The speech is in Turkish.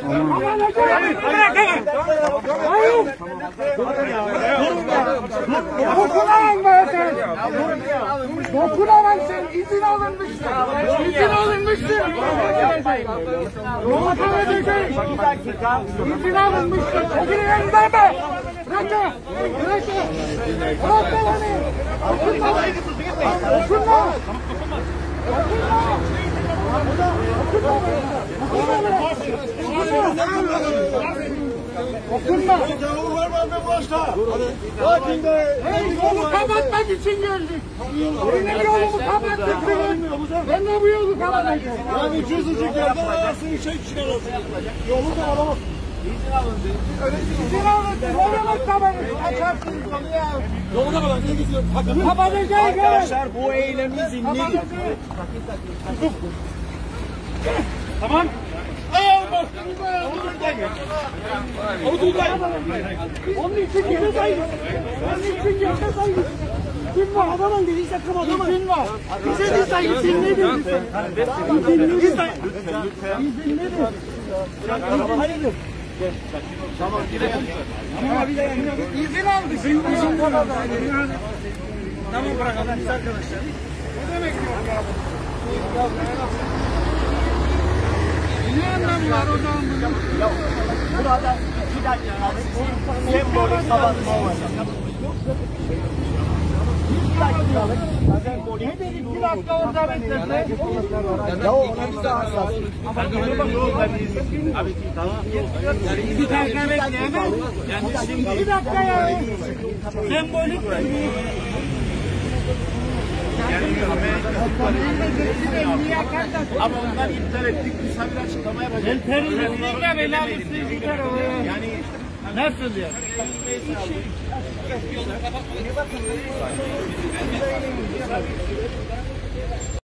Dokunamam sen. İzin alınmıştır. İzin alınmıştır. Yolu kapatırsın. İzin alınmıştır. Çekilin elinden be. Bırakın. Bırakın. Bırakın beni. Dokunma. Dokunma. Dokunma. Yolu kapatmak için geldik. Benim yolumu kapattık. Ben de bu yolu kapatacağım. Yani cüzücük yerden arasını şey çıkarırsın. Yolu da alamaz. İzin alın. Ne demek kapatın? Açarsınız yolu ya. Yoluna kadar ne gidiyor? Kapatacağız. Arkadaşlar bu eylemi zinlidir. Tamam. Onun için yaşasaydı. Onun için yaşasaydı. İzin var. Adamın dediyse kapatama. İzin var. İzin saygı. İzin nedir? İzin nedir? İzin nedir? Hayırdır? Tamam gidelim. Ama bir de izin aldık. İzin kadar da. Tamam bırakalım arkadaşlar. Ne demek yok ya? Ne anlamı var o zaman bunun? Burada bir dakika abi. Sembolik kapatma olacak. Ne dedik? Bir dakika orada beklerse? Ya ona bir daha hassas. Bir dakika bekleyemez. Bir dakika ya. Sembolik. Ama onlar iptal ettik. Biz bir açıklama yapacağız. Teröristlikle belamızı yani nasıl ya?